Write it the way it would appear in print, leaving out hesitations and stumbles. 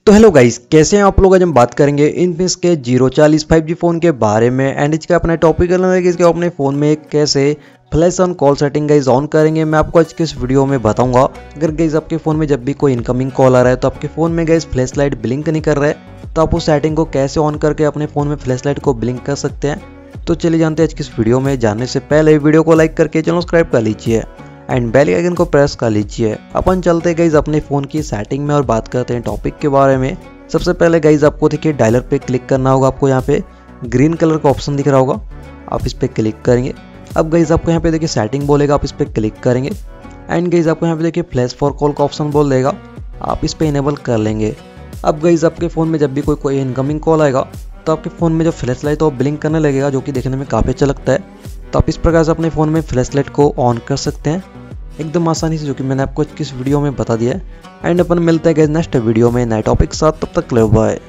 तो hello guys, कैसे हैं आप लोग। आज हम बात करेंगे इनफिनिक्स के Giro 40 5G फ़ोन के बारे में एंड इसका अपना टॉपिक है कि इसके अपने फ़ोन में कैसे flash on call setting guys on करेंगे। मैं आपको आज के इस वीडियो में बताऊंगा। अगर गाइस आपके फ़ोन में जब भी कोई इनकमिंग कॉल आ रहा है तो आपके फ़ोन में गाइस फ्लैश लाइट ब्लिंक नहीं कर रहा है, तो आप उस सेटिंग को कैसे ऑन करके अपने फ़ोन में फ्लैश लाइट को ब्लिंक कर सकते हैं। तो चलिए जानते हैं आज की इस वीडियो में। जानने से पहले वीडियो को लाइक करके चैनल सब्सक्राइब कर लीजिए एंड बेल आइकन को प्रेस कर लीजिए। अपन चलते गाइस अपने फ़ोन की सेटिंग में और बात करते हैं टॉपिक के बारे में। सबसे पहले गाइज आपको देखिए डायलर पे क्लिक करना होगा। आपको यहाँ पे ग्रीन कलर का ऑप्शन दिख रहा होगा, आप इस पर क्लिक करेंगे। अब गाइज आपको यहाँ पे देखिए सेटिंग बोलेगा, आप इस पर क्लिक करेंगे एंड गाइज आपको यहाँ पे देखिए फ्लैश फॉर कॉल का ऑप्शन बोल देगा, आप इस पर इनेबल कर लेंगे। अब गाइज आपके फ़ोन में जब भी कोई इनकमिंग कॉल आएगा तो आपके फ़ोन में जो फ्लैश लाइट वो ब्लिंक करने लगेगा, जो कि देखने में काफ़ी अच्छा लगता है। तो आप इस प्रकार से अपने फ़ोन में फ्लैश लाइट को ऑन कर सकते हैं एकदम आसानी से, जो कि मैंने आपको किस वीडियो में बता दिया है। एंड अपन मिलते हैं गाइस नेक्स्ट वीडियो में नए टॉपिक के साथ। तब तक के लिए बाय।